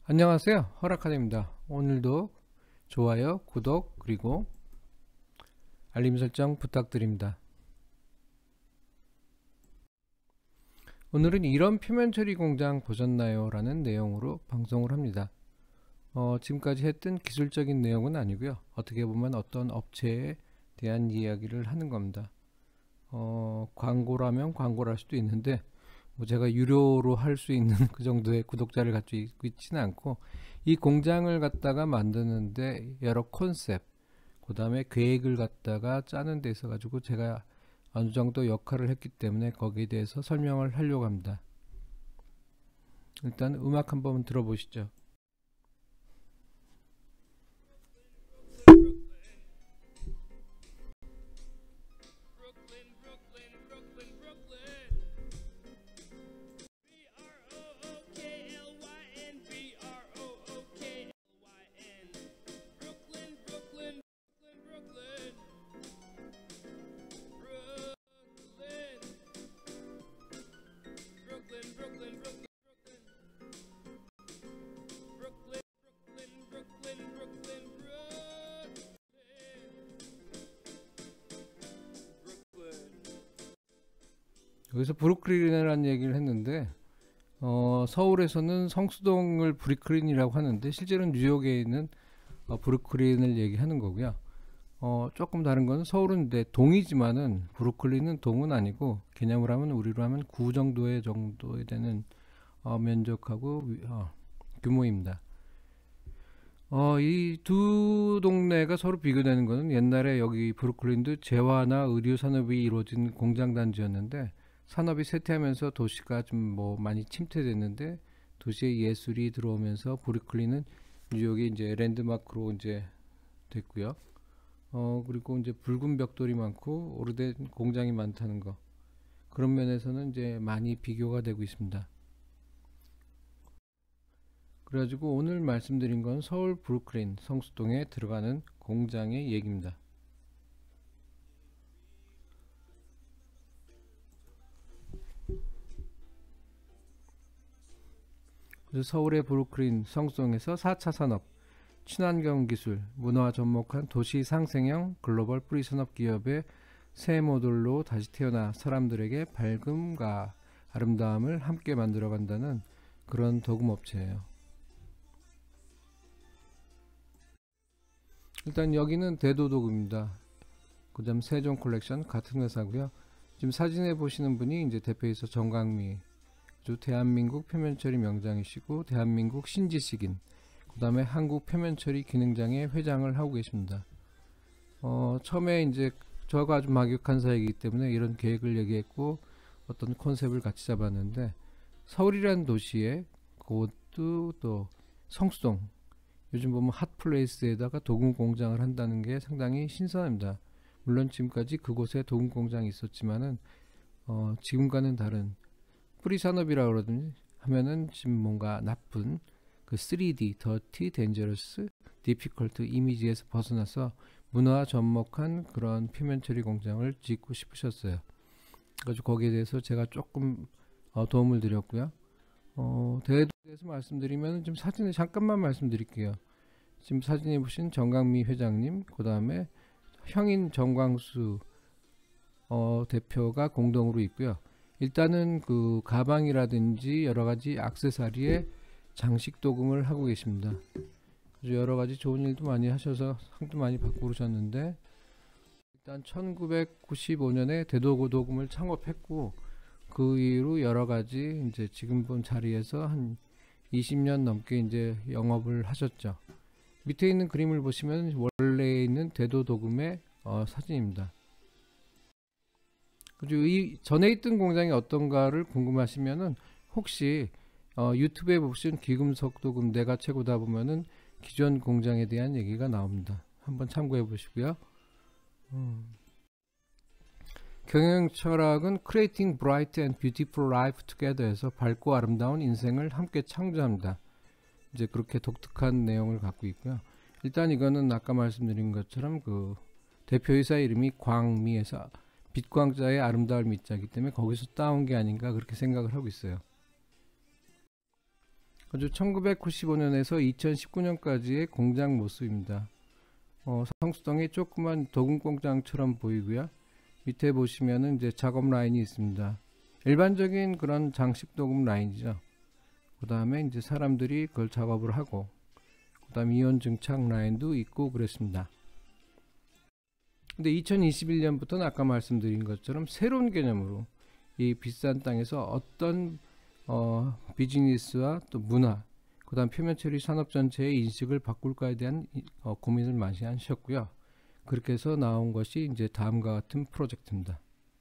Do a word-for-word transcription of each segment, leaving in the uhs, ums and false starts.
안녕하세요, 허락하드입니다. 오늘도 좋아요, 구독, 그리고 알림 설정 부탁드립니다. 오늘은 이런 표면 처리 공장 보셨나요? 라는 내용으로 방송을 합니다. 어, 지금까지 했던 기술적인 내용은 아니고요. 어떻게 보면 어떤 업체에 대한 이야기를 하는 겁니다. 어, 광고라면 광고를 할 수도 있는데 뭐 제가 유료로 할 수 있는 그 정도의 구독자를 가지고 있지는 않고, 이 공장을 갖다가 만드는데 여러 컨셉, 그 다음에 계획을 갖다가 짜는 데 있어 가지고 제가 어느 정도 역할을 했기 때문에 거기에 대해서 설명을 하려고 합니다. 일단 음악 한번 들어보시죠. 여기서 브루클린이라는 얘기를 했는데, 어, 서울에서는 성수동을 브루클린이라고 하는데 실제로는 뉴욕에 있는 어, 브루클린을 얘기하는 거고요. 어, 조금 다른 건 서울은 네, 동이지만은 브루클린은 동은 아니고, 개념을 하면 우리로 하면 구 정도의 정도에 되는 어, 면적하고 어, 규모입니다. 어, 이 두 동네가 서로 비교되는 것은, 옛날에 여기 브루클린도 재화나 의류 산업이 이루어진 공장 단지였는데 산업이 쇠퇴하면서 도시가 좀 뭐 많이 침체됐는데, 도시의 예술이 들어오면서 브루클린은 뉴욕이 이제 랜드마크로 이제 됐고요. 어, 그리고 이제 붉은 벽돌이 많고 오래된 공장이 많다는 거, 그런 면에서는 이제 많이 비교가 되고 있습니다. 그래가지고 오늘 말씀드린 건 서울 브루클린 성수동에 들어가는 공장의 얘기입니다. 그래서 서울의 브루클린 성수동에서 사 차 산업, 친환경 기술, 문화와 접목한 도시 상생형 글로벌 뿌리 산업 기업의 새 모델로 다시 태어나 사람들에게 밝음과 아름다움을 함께 만들어간다는 그런 도금업체예요. 일단 여기는 대도도금입니다. 그 다음 세종 컬렉션 같은 회사고요. 지금 사진에 보시는 분이 이제 대표이사 정광미, 대한민국 표면처리 명장이시고 대한민국 신지식인, 그 다음에 한국 표면처리 기능장의 회장을 하고 계십니다. 어, 처음에 이제 저하고 아주 막역한 사이이기 때문에 이런 계획을 얘기했고 어떤 컨셉을 같이 잡았는데, 서울이라는 도시에 그것도 또 성수동, 요즘 보면 핫플레이스에다가 도금 공장을 한다는 게 상당히 신선합니다. 물론 지금까지 그곳에 도금 공장이 있었지만은 어, 지금과는 다른 뿌리 산업이라고 그러더니 하면은 지금 뭔가 나쁜 그 쓰리디, 더티, 덴저러스, 디피컬트 이미지에서 벗어나서 문화와 접목한 그런 표면 처리 공장을 짓고 싶으셨어요. 그래서 거기에 대해서 제가 조금 어, 도움을 드렸고요. 어, 대도에 대해서 말씀드리면 좀 사진을 잠깐만 말씀드릴게요. 지금 사진에 보신 정광미 회장님, 그 다음에 형인 정광수 어, 대표가 공동으로 있고요. 일단은 그 가방이라든지 여러가지 액세서리에 장식 도금을 하고 계십니다. 여러가지 좋은 일도 많이 하셔서 상도 많이 받고 그러셨는데, 일단 천구백구십오 년에 대도구 도금을 창업했고 그 이후로 여러가지 이제 지금 본 자리에서 한 이십 년 넘게 이제 영업을 하셨죠. 밑에 있는 그림을 보시면 원래 있는 대도도금의 어, 사진입니다. 그리고 이 전에 있던 공장이 어떤가를 궁금하시면은 혹시 어, 유튜브에 보시면 기금속 도금 내가 최고다 보면은 기존 공장에 대한 얘기가 나옵니다. 한번 참고해 보시고요. 음. 경영 철학은 Creating Bright and Beautiful Life Together에서 밝고 아름다운 인생을 함께 창조합니다. 이제 그렇게 독특한 내용을 갖고 있고요. 일단 이거는 아까 말씀드린 것처럼 그 대표이사 이름이 광미에서 빛광자의 아름다울 미자이기 때문에 거기서 따온 게 아닌가 그렇게 생각을 하고 있어요. 아주 천구백구십오 년에서 이천십구 년까지의 공장 모습입니다. 어, 성수동이 조그만 도금 공장처럼 보이고요. 밑에 보시면은 이제 작업 라인이 있습니다. 일반적인 그런 장식 도금 라인이죠. 그 다음에 이제 사람들이 그걸 작업을 하고, 그 다음 이온 증착 라인도 있고 그랬습니다. 근데 이천이십일 년부터는 아까 말씀드린 것처럼 새로운 개념으로 이 비싼 땅에서 어떤 어, 비즈니스와 또 문화, 그 다음 표면 처리 산업 전체의 인식을 바꿀까에 대한 어, 고민을 많이 하셨고요. 그렇게 해서 나온 것이 이제 다음과 같은 프로젝트입니다.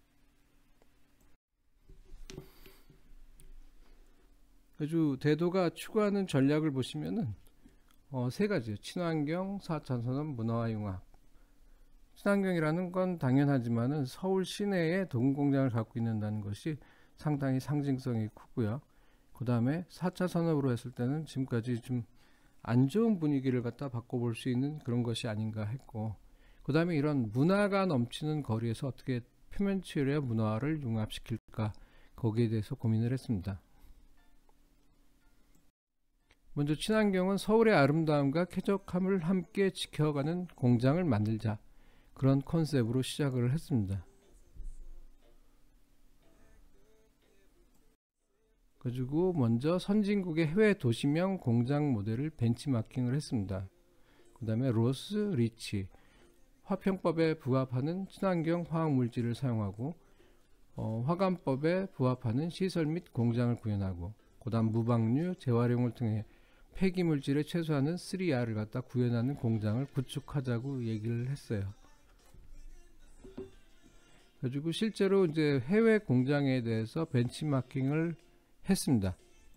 아주 대도가 추구하는 전략을 보시면은 어, 세 가지요. 친환경, 사 차 산업, 문화와 융합. 친환경이라는 건 당연하지만은 서울 시내에 도금 공장을 갖고 있는다는 것이 상당히 상징성이 크고요. 그 다음에 사 차 산업으로 했을 때는 지금까지 좀 안 좋은 분위기를 갖다 바꿔볼 수 있는 그런 것이 아닌가 했고, 그 다음에 이런 문화가 넘치는 거리에서 어떻게 표면 치유와 문화를 융합시킬까, 거기에 대해서 고민을 했습니다. 먼저 친환경은 서울의 아름다움과 쾌적함을 함께 지켜가는 공장을 만들자, 그런 컨셉으로 시작을 했습니다. 그리고 먼저 선진국의 해외 도시명 공장 모델을 벤치마킹을 했습니다. 그 다음에 로스, 리치, 화평법에 부합하는 친환경 화학물질을 사용하고, 어, 화관법에 부합하는 시설 및 공장을 구현하고, 그 다음 무방류, 재활용을 통해 폐기물질을 최소화하는 쓰리 알을 갖다 구현하는 공장을 구축하자고 얘기를 했어요. 그리고 실제로 이제 해외 공장에 대해서 벤치마킹을 했습니다.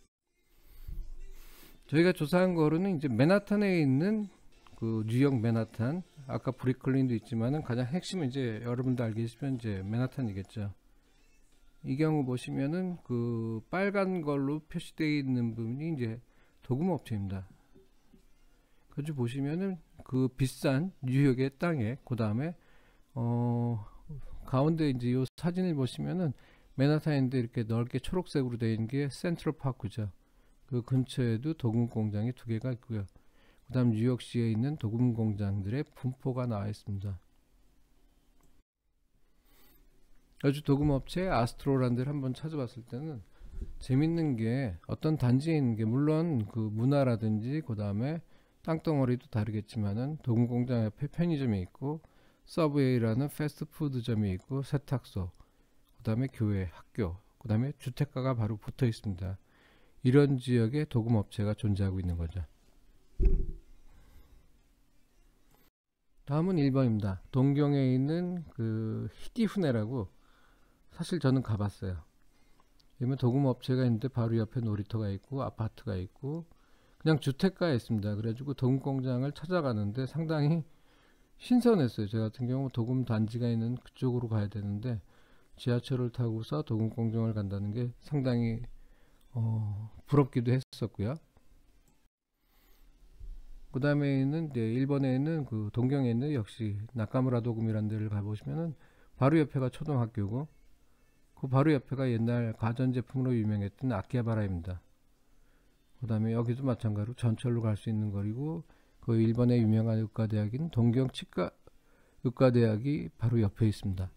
저희가 조사한 거로는 이제 맨하탄에 있는 그 뉴욕 맨하탄, 아까 브루클린도 있지만은 가장 핵심은 이제 여러분도 알겠지만 이제 맨하탄이겠죠. 이 경우 보시면은 그 빨간 걸로 표시되어 있는 부분이 이제 도금 업체입니다. 그래서 보시면은 그 비싼 뉴욕의 땅에, 그 다음에 어 가운데 이제 이 사진을 보시면은 맨하탄인데 이렇게 넓게 초록색으로 되어 있는 게 센트럴 파크죠. 그 근처에도 도금 공장이 두 개가 있고요. 그 다음 뉴욕시에 있는 도금 공장들의 분포가 나와 있습니다. 아주 도금 업체 아스트로라는 데를 한번 찾아봤을 때는 재밌는 게 어떤 단지에 있는 게 물론 그 문화라든지 그 다음에 땅덩어리도 다르겠지만은 도금 공장 옆에 편의점이 있고, 서브웨이라는 패스트푸드점이 있고, 세탁소, 그 다음에 교회, 학교, 그 다음에 주택가가 바로 붙어 있습니다. 이런 지역에 도금 업체가 존재하고 있는 거죠. 다음은 일 번입니다. 동경에 있는 그 히디후네라고, 사실 저는 가봤어요. 그러면 도금 업체가 있는데 바로 옆에 놀이터가 있고 아파트가 있고 그냥 주택가에 있습니다. 그래가지고 도금 공장을 찾아가는데 상당히 신선했어요. 저 같은 경우 도금 단지가 있는 그쪽으로 가야 되는데 지하철을 타고서 도금 공장을 간다는 게 상당히 어, 부럽기도 했었고요. 그 다음에 있는 이제 일본에 있는 그 동경에 있는 역시 나카무라 도금이라는 데를 가보시면은 바로 옆에가 초등학교고, 그 바로 옆에가 옛날 가전제품으로 유명했던 아키하바라입니다. 그 다음에 여기도 마찬가지로 전철로 갈 수 있는 거리고, 그 일본의 유명한 의과대학인 동경 치과 의과대학이 바로 옆에 있습니다.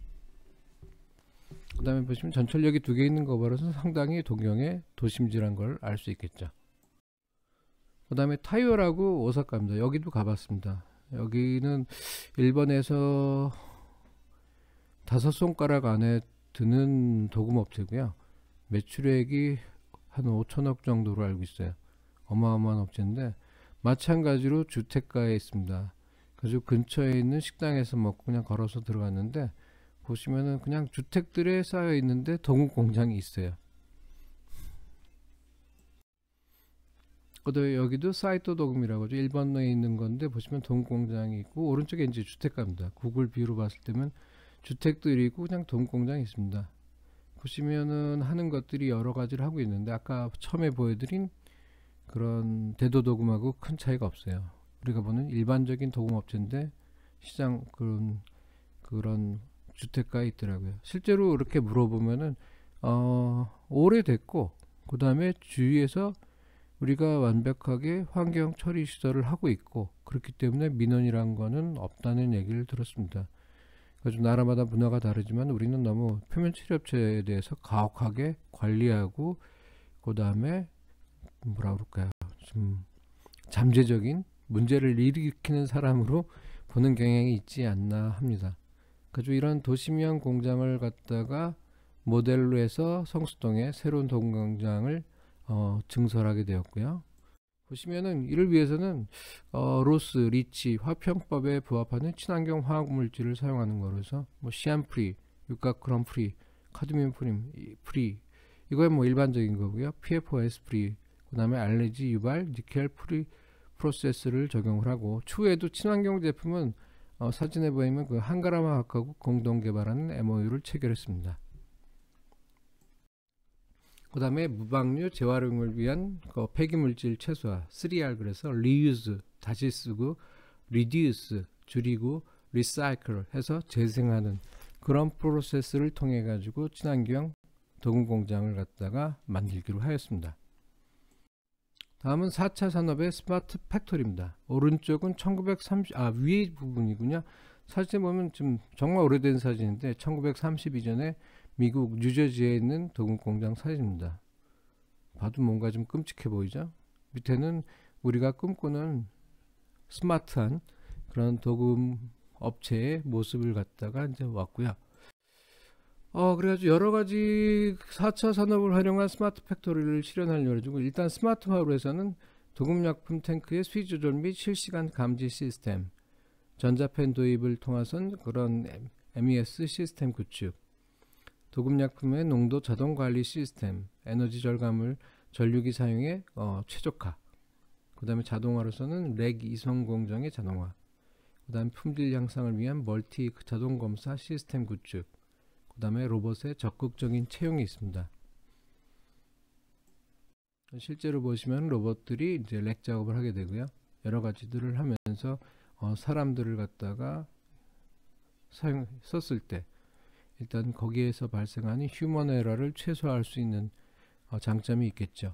그 다음에 보시면 전철역이 두 개 있는 거 봐서 상당히 동경의 도심지란 걸 알 수 있겠죠. 그 다음에 타이오라고 오사카입니다. 여기도 가봤습니다. 여기는 일본에서 다섯 손가락 안에 드는 도금 업체고요. 매출액이 한 오천억 정도로 알고 있어요. 어마어마한 업체인데 마찬가지로 주택가에 있습니다. 그래서 근처에 있는 식당에서 먹고 그냥 걸어서 들어갔는데 보시면은 그냥 주택들에 쌓여 있는데 도금 공장이 있어요. 또 여기도 사이토 도금이라고 하죠. 일본에 있는 건데 보시면 도금 공장이 있고, 오른쪽에 이제 주택가입니다. 구글 뷰로 봤을 때면 주택들이 있고 그냥 도금 공장이 있습니다. 보시면은 하는 것들이 여러 가지를 하고 있는데 아까 처음에 보여드린 그런 대도 도금하고 큰 차이가 없어요. 우리가 보는 일반적인 도금 업체인데 시장 그런 그런 주택가에 있더라고요. 실제로 이렇게 물어보면은 어, 오래됐고 그 다음에 주위에서 우리가 완벽하게 환경 처리 시설을 하고 있고 그렇기 때문에 민원이란 거는 없다는 얘기를 들었습니다. 그래서 나라마다 문화가 다르지만 우리는 너무 표면 처리 업체에 대해서 가혹하게 관리하고 그 다음에 뭐라 그럴까요? 좀 잠재적인 문제를 일으키는 사람으로 보는 경향이 있지 않나 합니다. 그래서 이런 도시명 공장을 갖다가 모델로 해서 성수동에 새로운 도금공장을 어, 증설하게 되었고요. 보시면은 이를 위해서는 어, 로스, 리치, 화평법에 부합하는 친환경 화학물질을 사용하는 거라서 뭐 시안 프리, 유가크롬 프리, 카드뮴 프리, 프리 이거에 뭐 일반적인 거고요. 피에프오에스 프리, 그 다음에 알레르기 유발, 니켈 프리 프로세스를 적용을 하고 추후에도 친환경 제품은 어, 사진에 보이면 그 한가람 화학하고 공동 개발하는 엠오유를 체결했습니다. 그 다음에 무방류 재활용을 위한 그 폐기물질 최소화 쓰리 알 그래서 reuse 다시 쓰고 reduce 줄이고 recycle 해서 재생하는 그런 프로세스를 통해 가지고 친환경 도금 공장을 갖다가 만들기로 하였습니다. 다음은 사 차 산업의 스마트 팩토리입니다. 오른쪽은 천구백삼십 아 위에 부분이군요. 사진에 보면 좀 정말 오래된 사진인데 천구백삼십이 년에 미국 뉴저지에 있는 도금 공장 사진입니다. 봐도 뭔가 좀 끔찍해 보이죠? 밑에는 우리가 꿈꾸는 스마트한 그런 도금 업체의 모습을 갖다가 이제 왔고요. 어, 그래가지고 여러 가지 사 차 산업을 활용한 스마트 팩토리를 실현하려고 해가지고 일단 스마트화로 해서는 도금약품 탱크의 수위 조절 및 실시간 감지 시스템, 전자펜 도입을 통해선 그런 엠이에스 시스템 구축, 도금약품의 농도 자동 관리 시스템, 에너지 절감을 전류기 사용에 어, 최적화, 그 다음에 자동화로서는 렉 이송 공정의 자동화, 그 다음에 품질 향상을 위한 멀티 자동 검사 시스템 구축, 그 다음에 로봇의 적극적인 채용이 있습니다. 실제로 보시면 로봇들이 이제 렉 작업을 하게 되고요. 여러 가지들을 하면서 어, 사람들을 갖다가 사용 썼을 때 일단 거기에서 발생하는 휴먼 에러를 최소화할 수 있는 어, 장점이 있겠죠.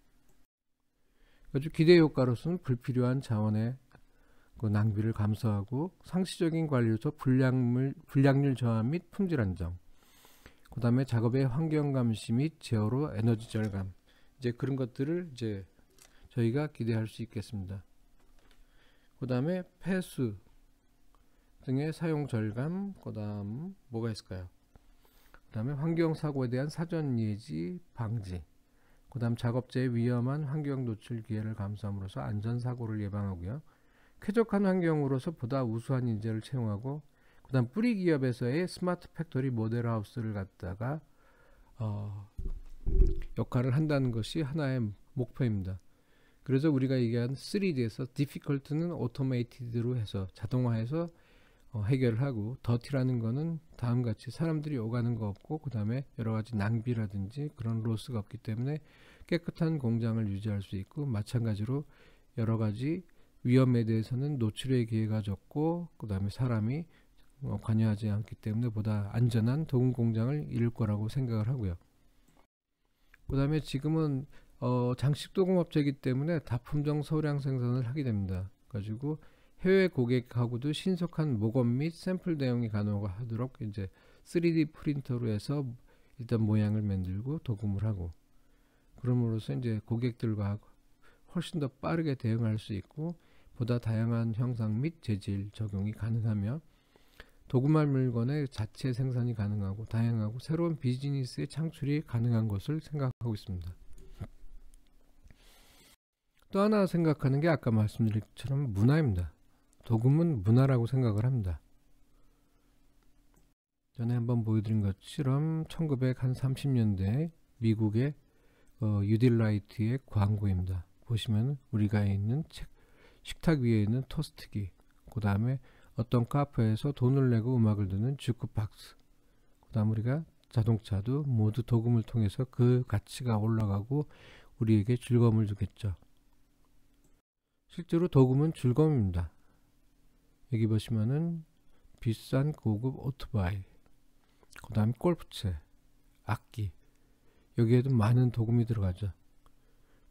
아주 기대 효과로서는 불필요한 자원의 그 낭비를 감소하고 상시적인 관리로서 불량물, 불량률 저하 및 품질 안정, 그 다음에 작업의 환경 감시 및 제어로 에너지 절감, 이제 그런 것들을 이제 저희가 기대할 수 있겠습니다. 그 다음에 폐수 등의 사용 절감, 그 다음 뭐가 있을까요? 그 다음에 환경사고에 대한 사전 예지 방지, 그 다음 작업자의 위험한 환경 노출 기회를 감소함으로써 안전사고를 예방하고요. 쾌적한 환경으로서 보다 우수한 인재를 채용하고, 그 다음 뿌리 기업에서의 스마트 팩토리 모델 하우스를 갖다가 어, 역할을 한다는 것이 하나의 목표입니다. 그래서 우리가 얘기한 쓰리 디에서 difficult는 automated로 해서 자동화해서 어, 해결을 하고, 더티라는 거는 다음같이 사람들이 오가는 거 없고 그 다음에 여러가지 낭비라든지 그런 로스가 없기 때문에 깨끗한 공장을 유지할 수 있고, 마찬가지로 여러가지 위험에 대해서는 노출의 기회가 적고 그 다음에 사람이 어, 관여하지 않기 때문에 보다 안전한 도금 공장을 이룰 거라고 생각을 하고요. 그 다음에 지금은 어, 장식 도금 업체이기 때문에 다품종 소량 생산을 하게 됩니다. 가지고 해외 고객하고도 신속한 모검 및 샘플 대응이 가능하도록 이제 쓰리 디 프린터로 해서 일단 모양을 만들고 도금을 하고, 그럼으로써 이제 고객들과 훨씬 더 빠르게 대응할 수 있고 보다 다양한 형상 및 재질 적용이 가능하며 도금할 물건의 자체 생산이 가능하고 다양하고 새로운 비즈니스의 창출이 가능한 것을 생각하고 있습니다. 또 하나 생각하는 게 아까 말씀드린 것처럼 문화입니다. 도금은 문화라고 생각을 합니다. 전에 한번 보여드린 것처럼 천구백삼십 년대 미국의 어, 유딜라이트의 광고입니다. 보시면 우리가 있는 책, 식탁 위에 있는 토스트기, 그 다음에 어떤 카페에서 돈을 내고 음악을 듣는 주크박스, 그 다음 우리가 자동차도 모두 도금을 통해서 그 가치가 올라가고 우리에게 즐거움을 주겠죠. 실제로 도금은 즐거움입니다. 여기 보시면은 비싼 고급 오토바이, 그 다음에 골프채, 악기, 여기에도 많은 도금이 들어가죠.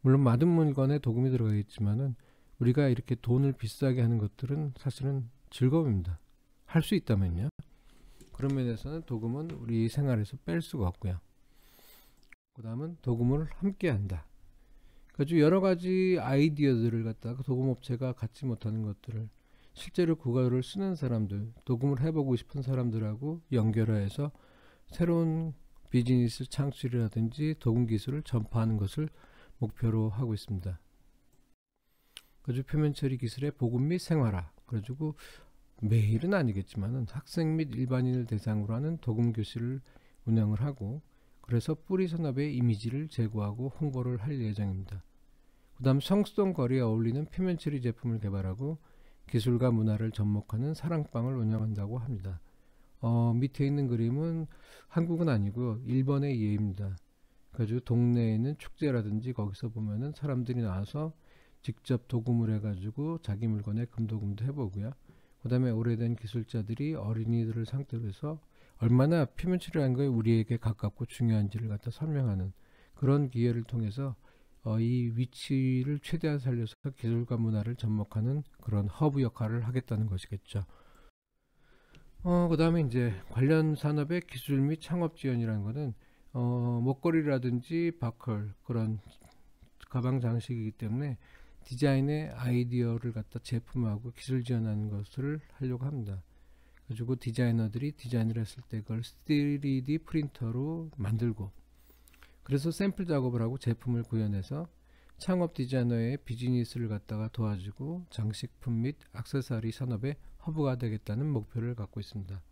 물론 많은 물건에 도금이 들어가 있지만은 우리가 이렇게 돈을 비싸게 하는 것들은 사실은 즐거움입니다. 할 수 있다면요. 그런 면에서는 도금은 우리 생활에서 뺄 수가 없고요. 그 다음은 도금을 함께 한다. 아주 여러 가지 아이디어들을 갖다가 도금업체가 갖지 못하는 것들을 실제로 그거를 쓰는 사람들, 도금을 해보고 싶은 사람들하고 연결해서 새로운 비즈니스 창출이라든지 도금 기술을 전파하는 것을 목표로 하고 있습니다. 그래서 표면 처리 기술의 보급 및 생활화, 그래가지고 매일은 아니겠지만은 학생 및 일반인을 대상으로 하는 도금 교실을 운영을 하고, 그래서 뿌리 산업의 이미지를 제고하고 홍보를 할 예정입니다. 그 다음 성수동 거리에 어울리는 표면 처리 제품을 개발하고 기술과 문화를 접목하는 사랑방을 운영한다고 합니다. 어, 밑에 있는 그림은 한국은 아니고 일본의 예입니다. 그래서 동네에 있는 축제라든지 거기서 보면은 사람들이 나와서 직접 도금을 해가지고 자기 물건에 금도금도 해보고요. 그 다음에 오래된 기술자들이 어린이들을 상대로 해서 얼마나 표면 처리라는 게 우리에게 가깝고 중요한지를 갖다 설명하는 그런 기회를 통해서 어, 이 위치를 최대한 살려서 기술과 문화를 접목하는 그런 허브 역할을 하겠다는 것이겠죠. 어, 그 다음에 이제 관련 산업의 기술 및 창업 지원이라는 것은 어, 목걸이라든지 바클 그런 가방 장식이기 때문에 디자인의 아이디어를 갖다 제품하고 기술 지원하는 것을 하려고 합니다. 그리고 디자이너들이 디자인을 했을 때 그걸 쓰리디 프린터로 만들고, 그래서 샘플 작업을 하고 제품을 구현해서 창업 디자이너의 비즈니스를 갖다가 도와주고 장식품 및 액세서리 산업의 허브가 되겠다는 목표를 갖고 있습니다.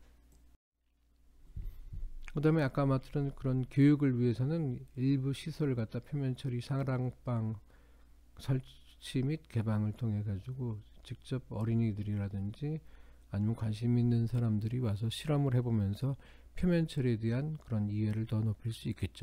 그 다음에 아까 말했던 그런 교육을 위해서는 일부 시설을 갖다 표면 처리 사랑방 설치 및 개방을 통해 가지고 직접 어린이들이라든지 아니면 관심 있는 사람들이 와서 실험을 해보면서 표면 처리에 대한 그런 이해를 더 높일 수 있겠죠.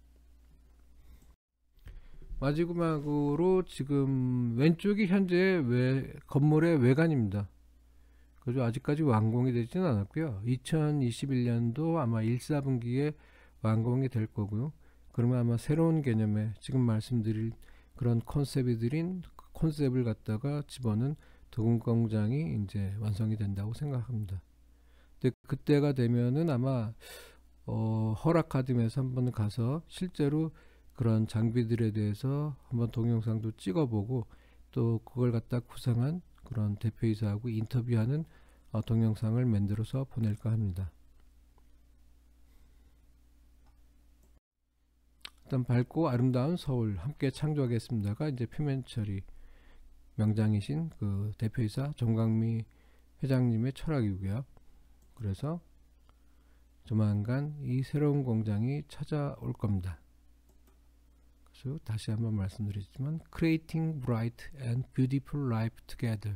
마지막으로 지금 왼쪽이 현재 외, 건물의 외관입니다. 그래서 아직까지 완공이 되지는 않았고요. 이천이십일 년도 아마 일, 사분기에 완공이 될 거고요. 그러면 아마 새로운 개념의 지금 말씀드릴 그런 컨셉이 들인 컨셉을 갖다가 집어넣은 도금 공장이 이제 완성이 된다고 생각합니다. 근데 그때가 되면은 아마 어, 허락카드에서 한번 가서 실제로 그런 장비들에 대해서 한번 동영상도 찍어보고 또 그걸 갖다 구상한 그런 대표이사하고 인터뷰하는 어, 동영상을 만들어서 보낼까 합니다. 일단 밝고 아름다운 서울 함께 창조하겠습니다가 이제 표면 처리 명장이신 그 대표이사 정광미 회장님의 철학이고요. 그래서 조만간 이 새로운 공장이 찾아올 겁니다. 그래서 다시 한번 말씀드리지만 Creating Bright and Beautiful Life Together,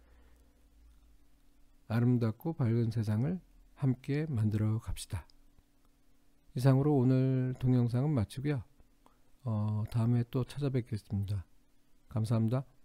아름답고 밝은 세상을 함께 만들어 갑시다. 이상으로 오늘 동영상은 마치고요. 어, 다음에 또 찾아뵙겠습니다. 감사합니다.